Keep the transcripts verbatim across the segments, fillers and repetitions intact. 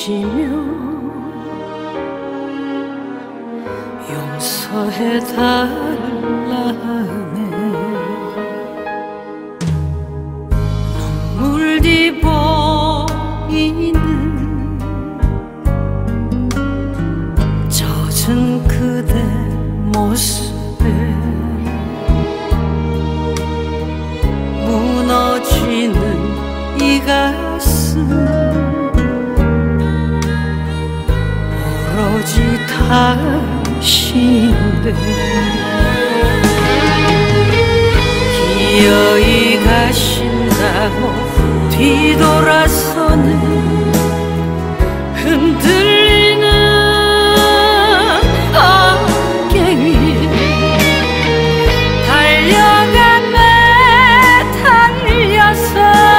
쉬며 용서해달라네. 눈물이 보이는 젖은 그대 모습에 무너지는 이 가슴 오로지 당신인데 기어이 가신다고 뒤돌아서는 흔들리는 어깨 위에 달려가네. 달려서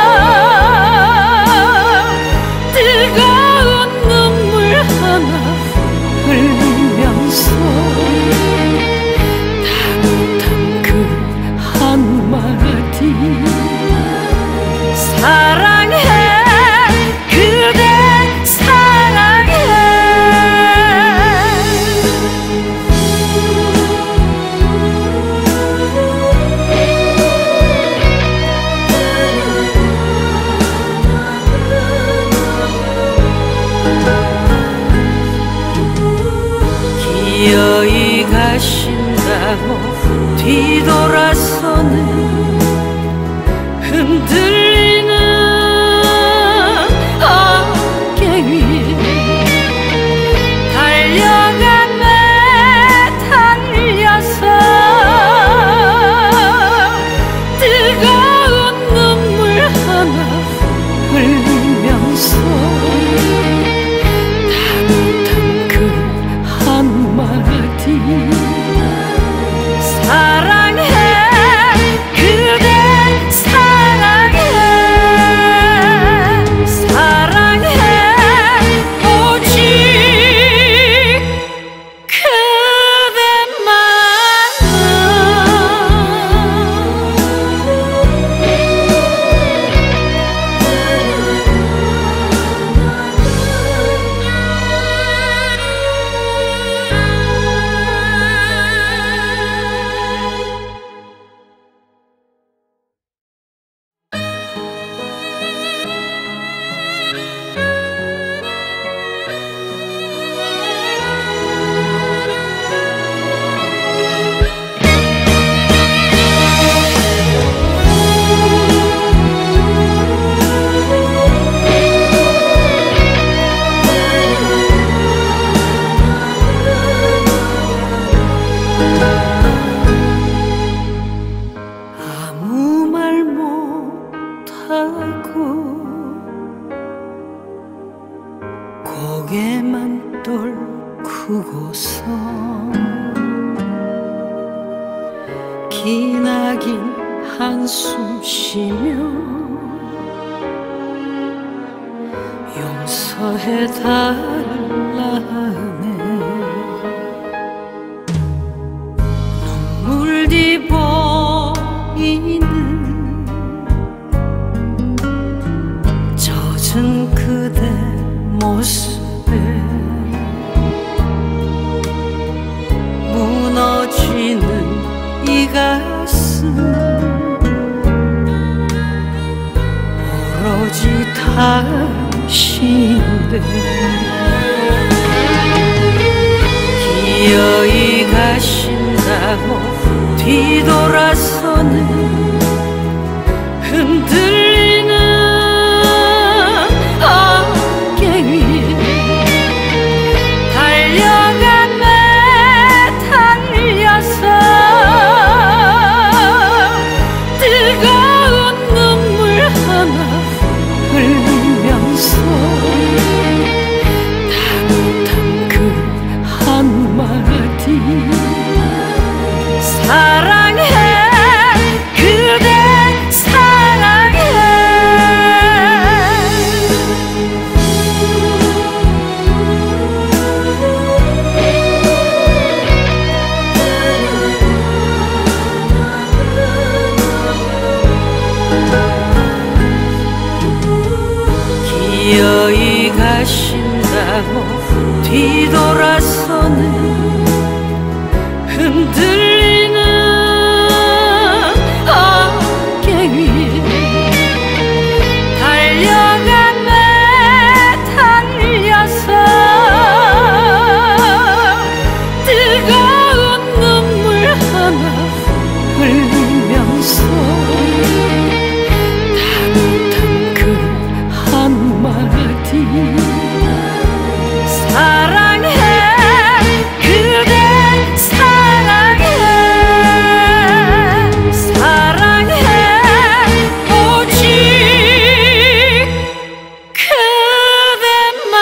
뜨거운 눈물 하나 흘리면서 다 못한 그 한마디 사랑해 그대 사랑해. 기어이 가신다고 뒤돌아서는 흔들리는 어깨 위에 달려가네. 달려서 뜨거운 눈물 하나 흘리면서 다 못한 그 한마디 사랑해 그대 사랑해. 사랑해 오직 그대만. 아무 말 못하고 고개만 떨구고서 기나긴 한숨 쉬며 용서해달라네. 눈물이 보이는 젖은 그대 모습에 무너지는 이 가슴 오로지 당신인데 기어이 가신다고 뒤돌아서는 흔들리는 어깨 위에 달려가네. 달려서 뜨거운 눈물 하나 흘리면서 다 못한 그 한마디 사랑해 그대 가신다고 뒤돌아서는 흔들리는 어깨 위에 달려가네 달려서 뜨거운 눈물 하나 흘리면서 따뜻한 그 한마디 사랑해 그대 사랑해 사랑해 오직 그대만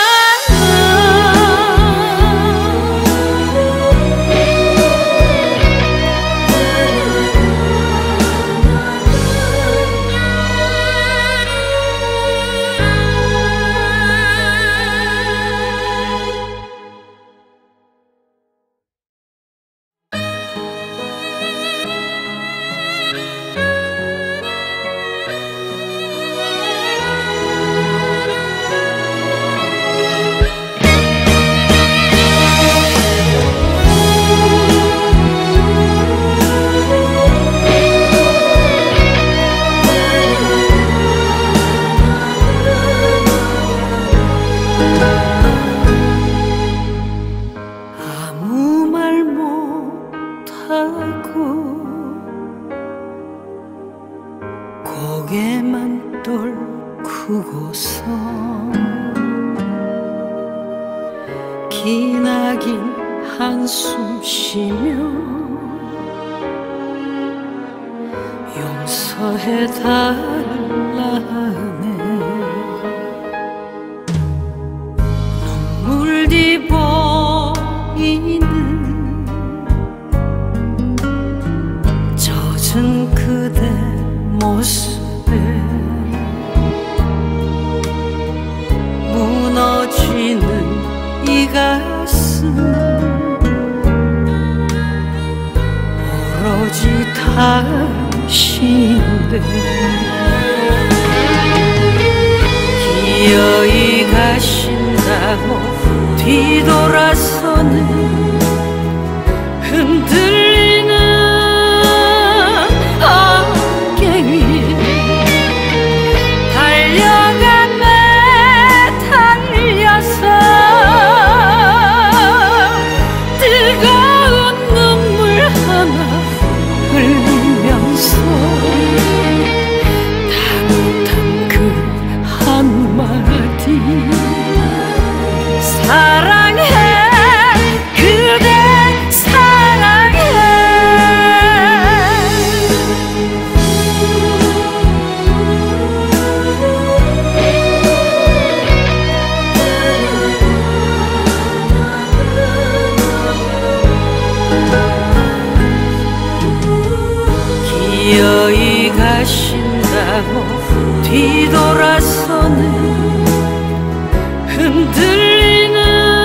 아무 말 못하고 고개만 떨구고서 기나긴 한숨 쉬며 용서해달라네 눈물이 보이는 젖은 그대 모습에 무너지는 이 가슴 오로지 당신인데 기어이 가신다고 뒤돌아서는 흔들리는 어깨 위에 달려가네 달려서 뜨거운 눈물 하나 흘리면서 따뜻한 그 한마디 사랑해 그대 사랑해 기어이 가신다고 뒤돌아서는 흔들리는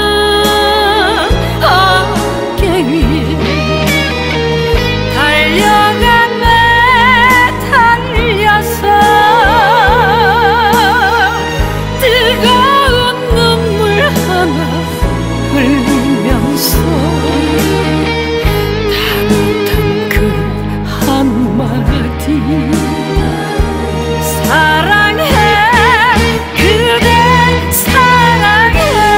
어깨 위에 달려가네 달려서 뜨거운 눈물 하나 흘리면서 따뜻한 그 한마디 사랑해 그대 사랑해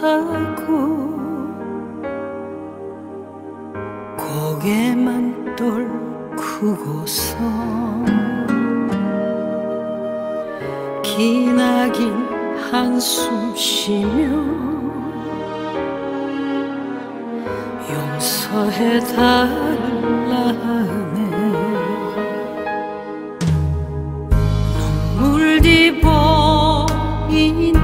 타고 고개만 떨구고서 기나긴 한숨 쉬며 용서해달라네. 눈물이 보이는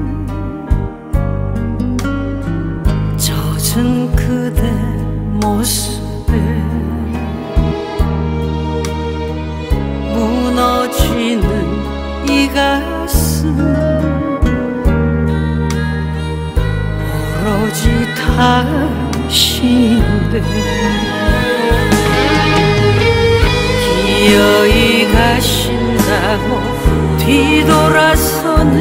젖은 그대 모습에 무너지는 이 가슴 오로지 당신인데 기어이 가신다고 뒤돌아서는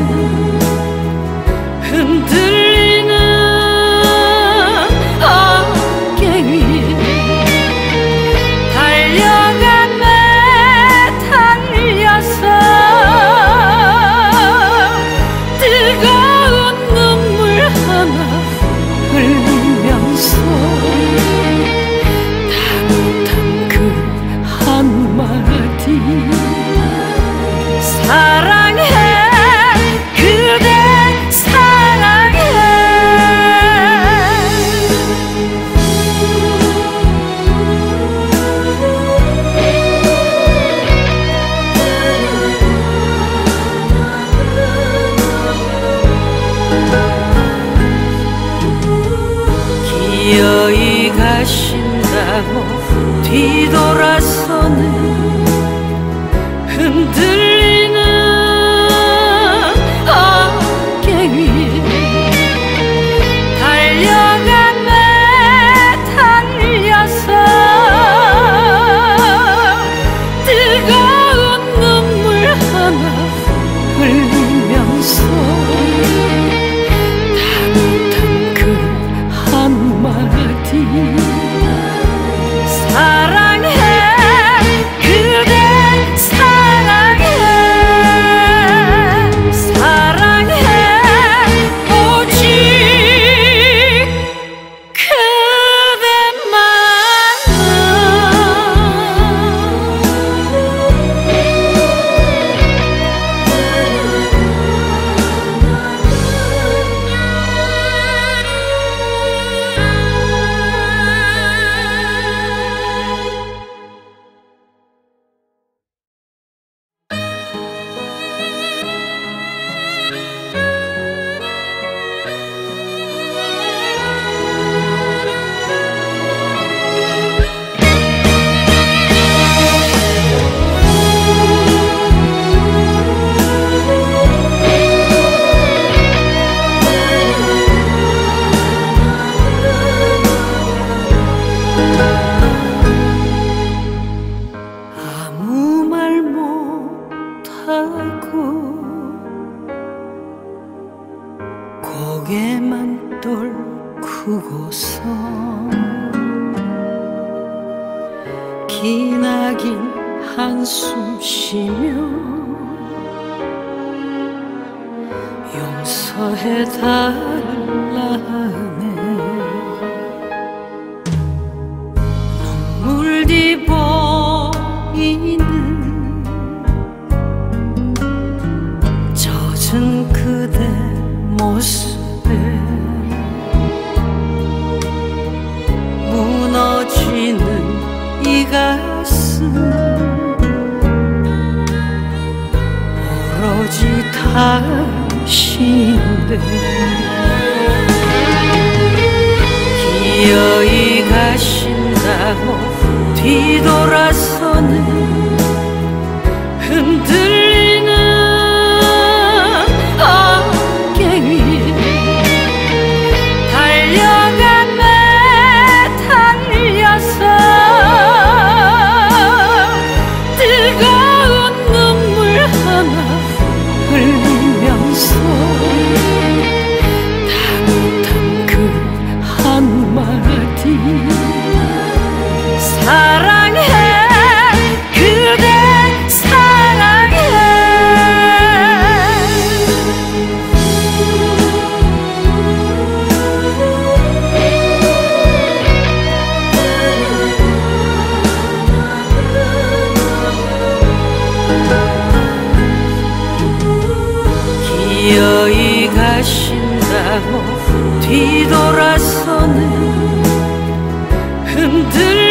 흔들리는 어깨 위에 달려가네 달려서 뜨거운 눈물 하나 흘리면서 다 못한 그 한마디 사랑해 그대 사랑해. 기어이 가신다고 뒤돌아서는 흔들리는 어깨 위에 달려가네 달려서 뜨거운 눈물 하나 흘리면서 다 못한 그 한마디 사랑해 그대 사랑해 사랑해 오직 그대만. 아무 말 못하고 고개만 떨구고서 기나긴 한숨 쉬며 용서해달라네. 눈물이 보이는 젖은 그대 모습에 무너지는 이 가슴 오로지 당신인데 기어이 가신다고 뒤돌아서는 흔들리는 어깨 위에 달려가네 달려서 뜨거운 눈물 하나 흘리면서 다 못한 그 한마디 사랑해 그 뒤돌아서는 흔들